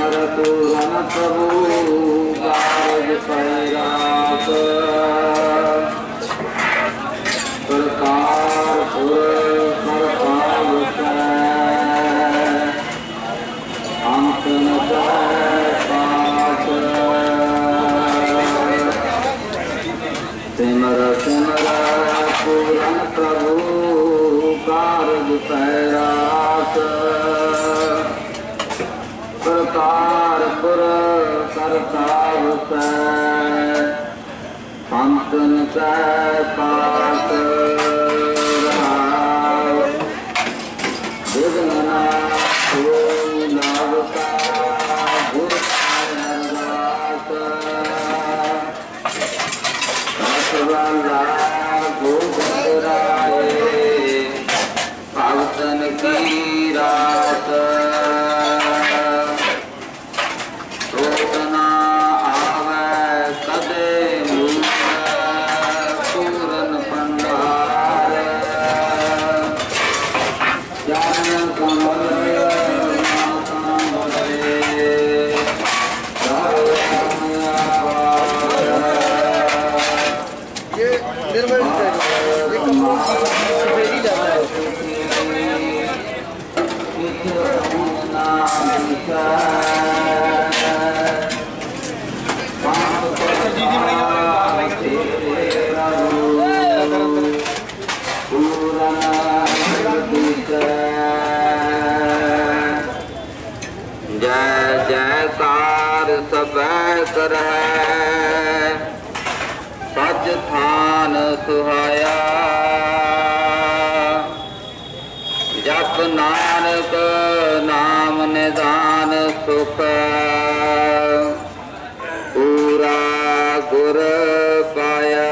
सिमर पूरन प्रभु कारज पैरास सरकार पुर सरकार अंत न पास सिमर सिमर पूरन प्रभु कारज पैरास सरकार पुर करताव संतन पास विघ्न लागता गुर गोराए भगतन की रात जय जयकार सब कर है सच थान सुहाया जप नानक नाम निदान सुख पूरा गुर पाया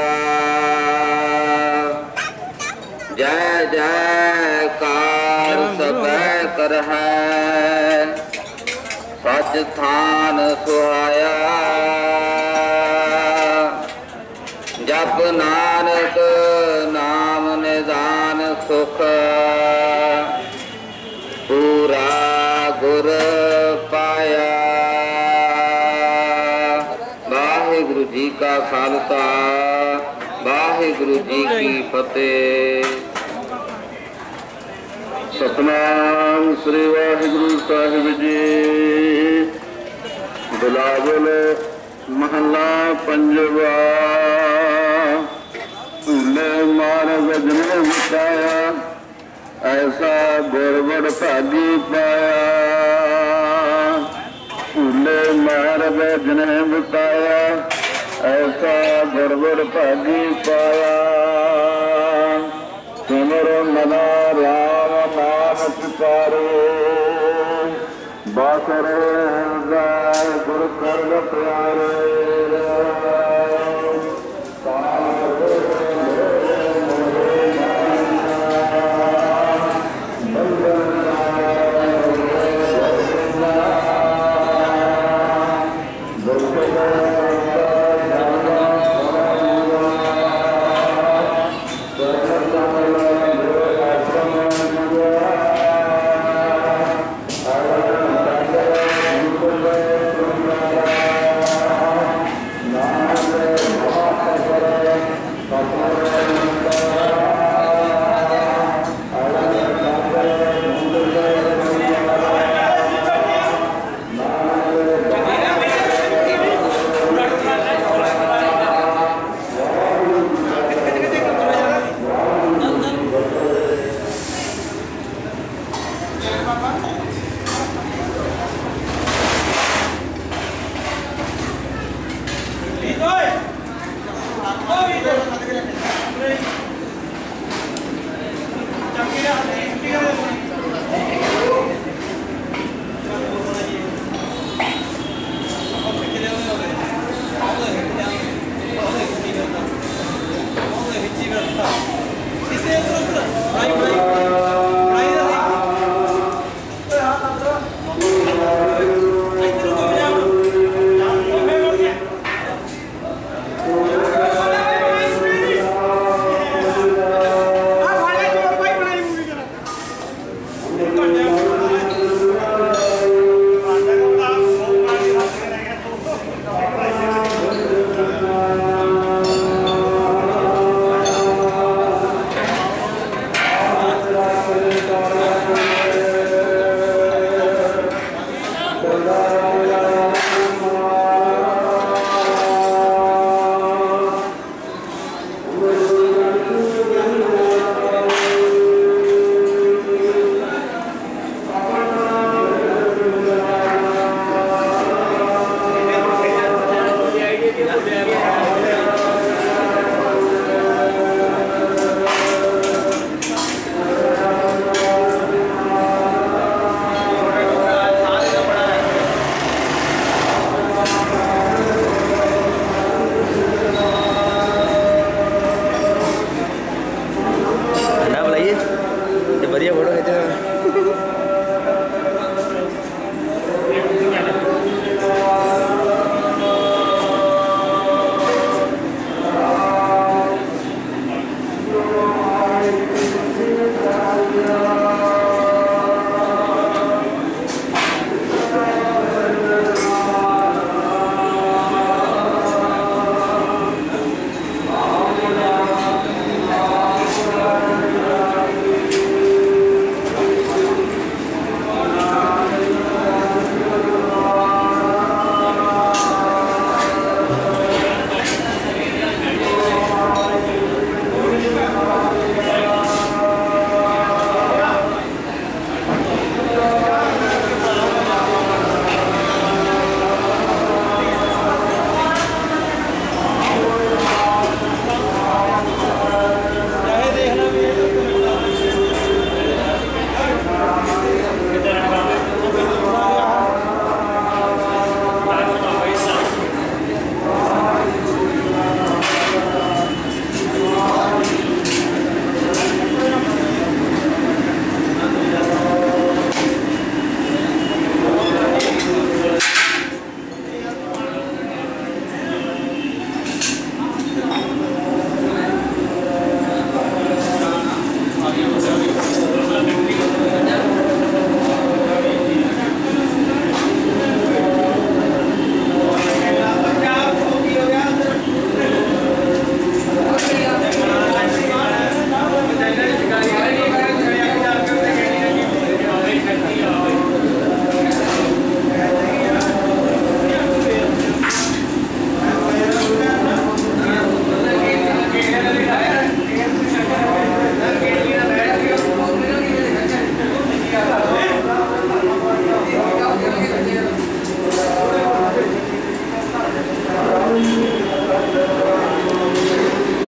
जय जयकार सब कर है सच थान सुहाया जप नानक नाम निदान सुख पूरा गुर पाया। वाहिगुरु जी का खालसा वाहिगुरु जी की फतेह। सतनाम श्री वाहिगुरु साहिब जी। बिलावल महला पंजवा। भूले मार्ग जिन्हें बताया ऐसा गुरबड़ भागी पाया। भूले मार्ग जिन्हें बताया ऐसा गुरबड़ भागी पाया। सिमर मना राम नाम पुकारे बासर हृदय गुरु कर प्यारे। ਸਦਾ